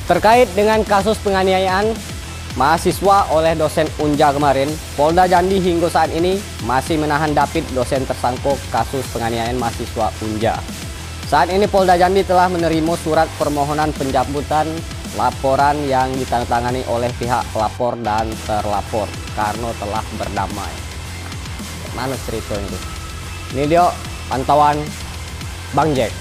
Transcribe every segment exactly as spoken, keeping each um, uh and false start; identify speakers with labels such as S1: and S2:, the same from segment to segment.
S1: Terkait dengan kasus penganiayaan mahasiswa oleh dosen Unja kemarin, Polda Jambi hingga saat ini masih menahan David, dosen tersangkut kasus penganiayaan mahasiswa Unja. Saat ini Polda Jambi telah menerima surat permohonan pencabutan laporan yang ditandatangani oleh pihak pelapor dan terlapor karena telah berdamai. Mana ceritanya itu? Ini dia pantauan Bang Jack.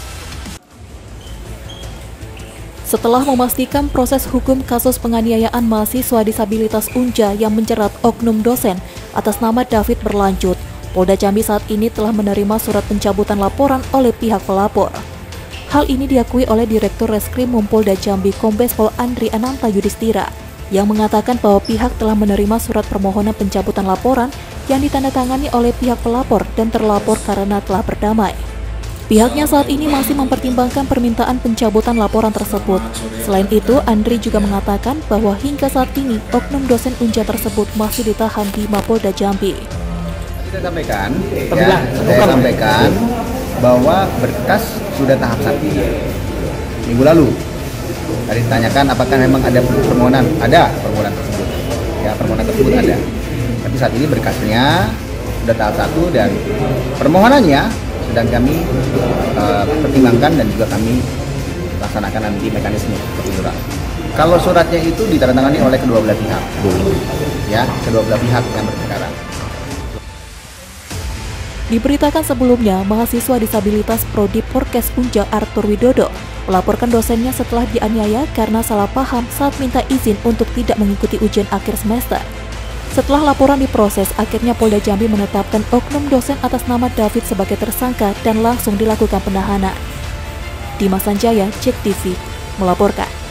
S2: Setelah memastikan proses hukum kasus penganiayaan mahasiswa disabilitas Unja yang menjerat oknum dosen atas nama David berlanjut, Polda Jambi saat ini telah menerima surat pencabutan laporan oleh pihak pelapor. Hal ini diakui oleh Direktur Reskrim Polda Jambi Kombes Pol Andri Ananta Yudhistira yang mengatakan bahwa pihak telah menerima surat permohonan pencabutan laporan yang ditandatangani oleh pihak pelapor dan terlapor karena telah berdamai. Pihaknya saat ini masih mempertimbangkan permintaan pencabutan laporan tersebut. Selain itu, Andri juga mengatakan bahwa hingga saat ini oknum dosen Unja tersebut masih ditahan di Mapolda Jambi.
S3: Saya sampaikan, ya, saya sampaikan bahwa berkas sudah tahap satu minggu lalu. Tadi ditanyakan apakah memang ada permohonan, ada permohonan tersebut. Ya, permohonan tersebut ada. Tapi saat ini berkasnya sudah tahap satu dan permohonannya sedang kami uh, pertimbangkan dan juga kami laksanakan nanti mekanisme prosedural. Kalau suratnya itu ditandatangani oleh kedua belah pihak, ya kedua belah pihak yang berperkara.
S2: Diberitakan sebelumnya, mahasiswa disabilitas Prodi Porkes Unja Arthur Widodo melaporkan dosennya setelah dianiaya karena salah paham saat minta izin untuk tidak mengikuti ujian akhir semester. Setelah laporan diproses, akhirnya Polda Jambi menetapkan oknum dosen atas nama David sebagai tersangka dan langsung dilakukan penahanan. Dimas Sanjaya, Cek T V, melaporkan.